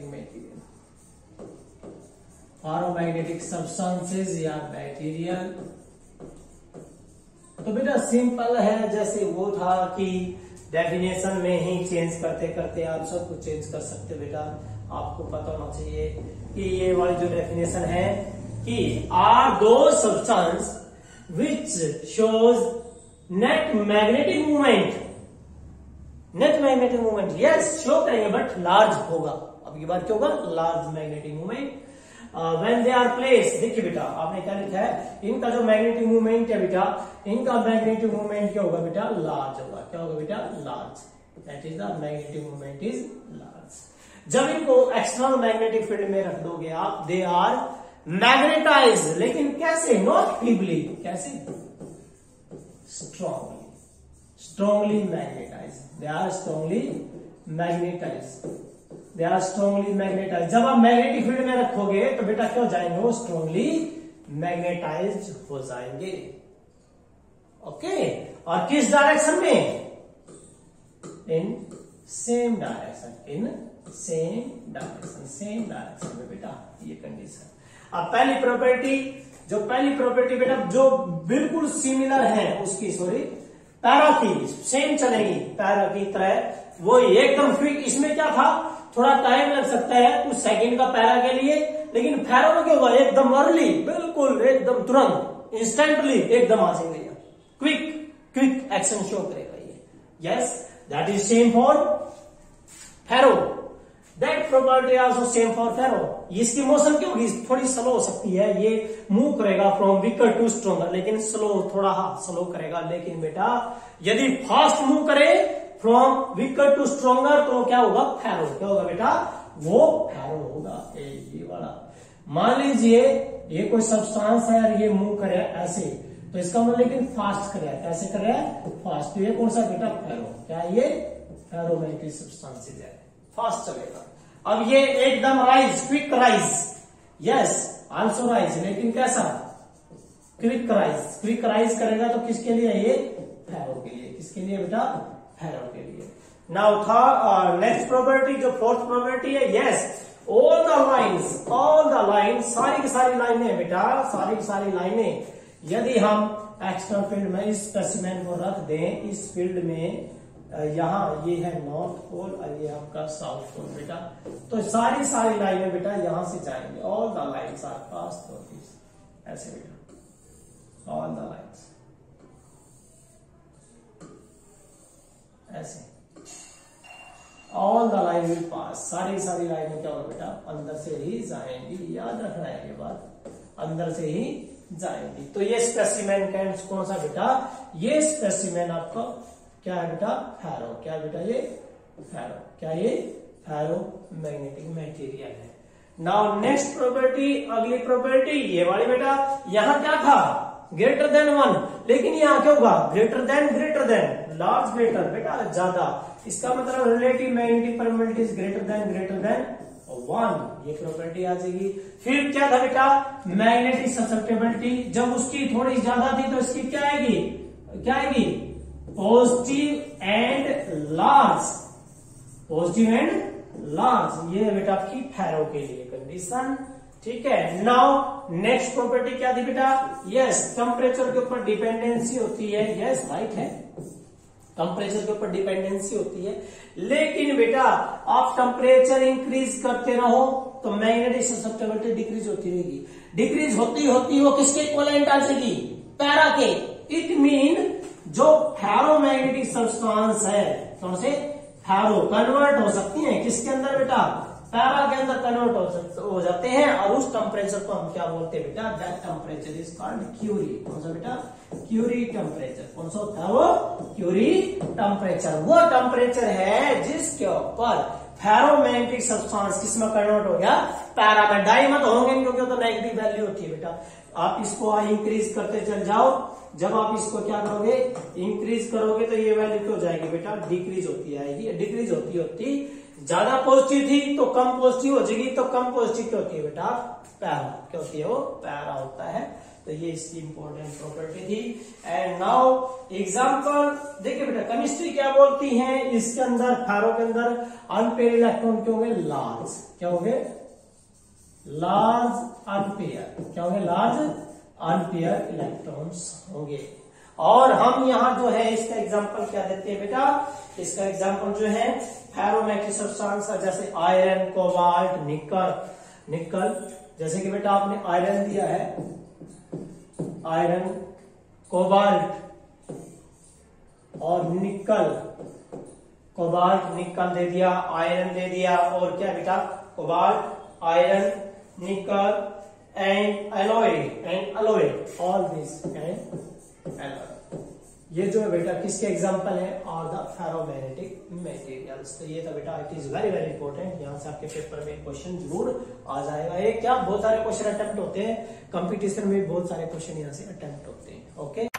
Magnetic material, ferromagnetic substances या material. तो बेटा सिंपल है, जैसे वो था कि डेफिनेशन में ही चेंज करते करते आप सब कुछ चेंज कर सकते बेटा। आपको पता होना चाहिए कि ये वाली जो डेफिनेशन है कि are those substance which shows net magnetic movement, net magnetic movement yes show करेंगे बट लार्ज होगा। अब की बात क्या होगा, large magnetic movement when they are place. देखिए बेटा आपने क्या लिखा है, इनका जो मैग्नेटिक मूवमेंट है बेटा, इनका मैग्नेटिक मूवमेंट क्या होगा बेटा, लार्ज होगा। क्या होगा बेटा, large, that is the magnetic movement is large. जब इनको एक्सटर्नल मैग्नेटिक फील्ड में रख दोगे आप, दे आर मैग्नेटाइज, लेकिन कैसे, नॉट फीबली, कैसे, strongly, strongly magnetize, they are strongly magnetize, they are strongly magnetize. जब आप मैग्नेटिक फील्ड में रखोगे तो बेटा क्या हो जाएंगे, वो स्ट्रॉन्गली मैग्नेटाइज हो जाएंगे। ओके, और किस डायरेक्शन में, in same direction, in same direction, same direction में बेटा, ये कंडीशन। अब पहली प्रॉपर्टी, जो पहली प्रॉपर्टी बेटा जो बिल्कुल सिमिलर है उसकी, सॉरी पैरा की सेम चलेगी, पैरा की तरह वो एकदम क्विक। इसमें क्या था, थोड़ा टाइम लग सकता है कुछ सेकंड का पैरा के लिए, लेकिन फेरो में क्या होगा, एकदम अर्ली, बिल्कुल एकदम तुरंत, इंस्टेंटली एकदम आ जाएंगे, क्विक क्विक एक्शन शो करेगा ये। Yes, that is same for ferro, that property also same for ferro. इसकी मोशन क्या होगी, थोड़ी स्लो हो सकती है, ये मूव करेगा फ्रॉम वीकर टू स्ट्रॉन्गर, लेकिन स्लो, थोड़ा स्लो करेगा। लेकिन बेटा यदि फास्ट मूव करे फ्रॉम वीकर टू स्ट्रॉन्गर तो क्या होगा, फेरो। क्या होगा बेटा, वो फेरो होगा। ये वाला मान लीजिए ये कोई सब्सटेंस है और ये मूव करे ऐसे, तो इसका मतलब लेकिन फास्ट करे, कैसे करे, फास्ट। तो ये कौन सा बेटा, फेरो। क्या ये फेरोमैग्नेटिक सब्सटेंसेस है, फास्ट चलेगा। अब ये एकदम rise, quick rise, yes also rise, लेकिन कैसा, क्विक राइज। क्विक राइज करेगा तो किसके लिए, ये फेरो के लिए। किसके लिए बेटा, फेरो के लिए। नाउ था नेक्स्ट प्रॉपर्टी, जो फोर्थ प्रॉपर्टी है, yes all the lines, all the lines, सारी की सारी लाइनें बेटा, सारी की सारी लाइनें, यदि हम एक्सटर्नल फील्ड में इस स्पेसिमेन को रख दें, इस फील्ड में यहाँ ये है नॉर्थ पोल और ये आपका साउथ पोल बेटा, तो सारी सारी लाइनें बेटा यहां से जाएंगे। All the lines are pass through this, ऐसे बेटा, ऑल द लाइन्स ऐसे, all the line will pass, सारी सारी लाइनें क्या होगा बेटा, अंदर से ही जाएंगी। याद रखना है ये बात, अंदर से ही जाएंगी। तो ये स्पेसिमेन कौन सा बेटा, ये स्पेसिमेन आपका क्या है बेटा, फेरो। क्या बेटा, ये फेरो। क्या ये फेरो मैग्नेटिक मटेरियल है। नाउ नेक्स्ट प्रॉपर्टी, अगली प्रॉपर्टी ये वाली बेटा, यहां क्या था, ग्रेटर देन 1, लेकिन यहां क्या होगा, ग्रेटर देन, लार्ज, ग्रेटर बेटा ज्यादा। इसका मतलब relative magnetic permeability is greater than 1, ये प्रॉपर्टी आ जाएगी। फिर क्या था बेटा, मैग्नेटिक ससेप्टेबिलिटी, जब उसकी थोड़ी ज्यादा थी तो इसकी क्या आएगी, क्या आएगी, positive and large, positive and large. ये बेटा आपकी फेरो के लिए कंडीशन, ठीक है। नाउ नेक्स्ट प्रॉपर्टी क्या थी बेटा, यस टेम्परेचर के ऊपर डिपेंडेंसी होती है, यस राइट है, टेम्परेचर के ऊपर डिपेंडेंसी होती है। लेकिन बेटा आप टेम्परेचर इंक्रीज करते रहो तो मैग्नेटिक ससेप्टेबिलिटी डिक्रीज होती रहेगी, डिक्रीज होती होती वो किसके इक्विवेलेंट आ जाएगी, पैरा के। इट मीन जो फेरोमैग्नेटिक सब्सटेंस है, कौन से, फेरो, कन्वर्ट हो सकती है किसके अंदर बेटा, पैरा के अंदर कन्वर्ट हो जाते हैं। और उस टेम्परेचर को हम क्या बोलते हैं बेटा, that temperature is called Curie. कौन सा बेटा, क्यूरी टेम्परेचर। कौन सा होता है वो, क्यूरी टेम्परेचर। वो टेम्परेचर है जिसके ऊपर फेरोमैग्नेटिक सब्सटेंस किसमें कन्वर्ट हो गया, पैरा में। डाई मत होंगे क्योंकि तो नेगेटिव वैल्यू होती है बेटा। आप इसको इंक्रीज करते चल जाओ, जब आप इसको क्या करोगे, इंक्रीज करोगे तो ये वैल्यू क्या हो जाएगी बेटा, डिक्रीज होती आएगी। डिक्रीज होती होती ज्यादा पॉजिटिव थी तो कम पॉजिटिव हो जाएगी, तो कम पॉजिटिव क्या होती है बेटा, पैरा। क्या होती है वो, पैरा होता है। तो ये इसकी इंपॉर्टेंट प्रॉपर्टी थी। एंड नाउ एग्जांपल देखिए बेटा, केमिस्ट्री क्या बोलती है, इसके अंदर फेरो के अंदर अनपेयर इलेक्ट्रॉन क्या होंगे, लार्ज, क्या होंगे, लार्ज अनपेयर, क्या होंगे, लार्ज अनपेयर इलेक्ट्रॉन्स होंगे। और हम यहाँ जो है इसका एग्जांपल क्या देते हैं बेटा, इसका एग्जांपल जो है फेरोमैग्नेटिक सब्सटेंस जैसे आयरन, कोबाल्ट, निकल, जैसे कि बेटा आपने आयरन दिया है, आयरन, कोबाल्ट और निकल, कोबाल्ट निकल दे दिया, आयरन दे दिया, और क्या बेटा, cobalt, iron, nickel and alloy, all this and alloy. ये जो है बेटा किसके एग्जांपल है, आर द फेरोमैग्नेटिक मटेरियल्स। तो ये था बेटा, it is very very important, यहाँ से आपके पेपर में क्वेश्चन जरूर आ जाएगा। ये क्या बहुत सारे क्वेश्चन अटेम्प्ट होते हैं, कंपटीशन में बहुत सारे क्वेश्चन यहाँ से अटेम्प्ट होते हैं। ओके।